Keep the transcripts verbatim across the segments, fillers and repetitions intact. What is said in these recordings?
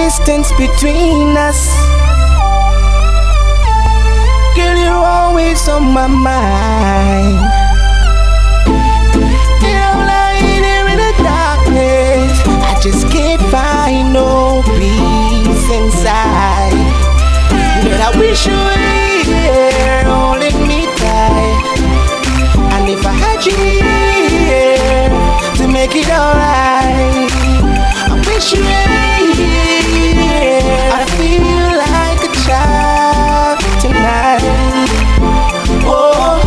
distance between us. Girl, you're always on my mind. You're lying here in the darkness. I just can't find no peace inside. Girl, I wish you were here holding me tight. And if I had you here to make it alright, I wish you were here. I feel like a child tonight. Oh,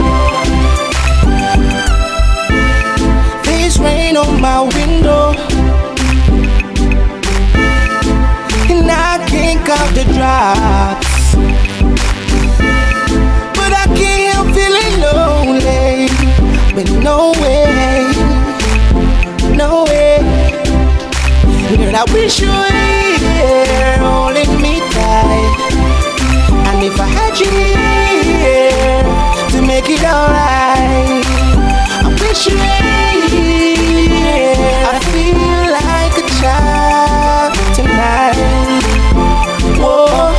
there's rain on my window, and I can't count the drops, but I can't help feeling lonely. But no way, no way. Girl, I wish you were here holding me tight. And if I had you here to make it alright, I wish you were here. I feel like a child tonight. Whoa.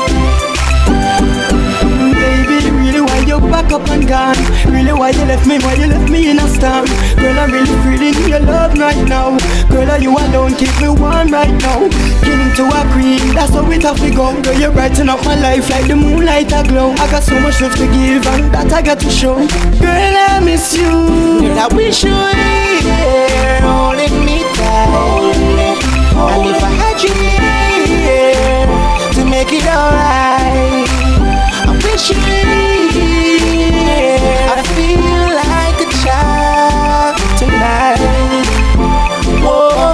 Baby, really why you back up and gone? Really why you left me, why you left me in a storm? Girl, I'm really feeling your love right now. Girl, are you alone, keep me warm right now. King to a queen, that's how it have to go. Girl, you brighten up my life like the moonlight a glow. I got so much love to give and that I got to show. Girl, I miss you. Girl, I wish you were here holding me tight. And if I had you here to make it alright, I wish you were here. I feel like a child tonight. Whoa.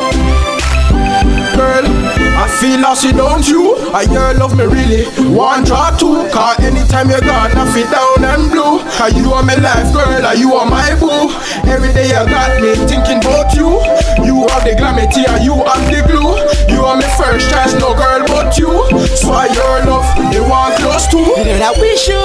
Girl, I feel lost without you. I your love me really one draw two. Cause anytime you're gone I feel down and blue. Cause you are my life, girl, and you are my boo. Every day you got me thinking about you. You are the glamity and you are the glue. You are my first choice, no girl but you. So I your love, they want close to. Girl, I wish you